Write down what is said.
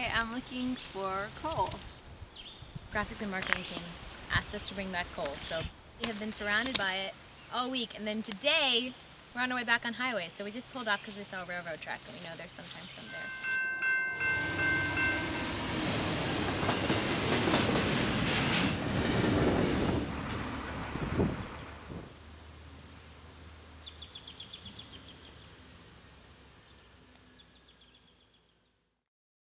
am looking for coal. Graphics and marketing team asked us to bring back coal, so we have been surrounded by it all week. And then today, we're on our way back on highway, so we just pulled off because we saw a railroad track, and we know there's sometimes some there.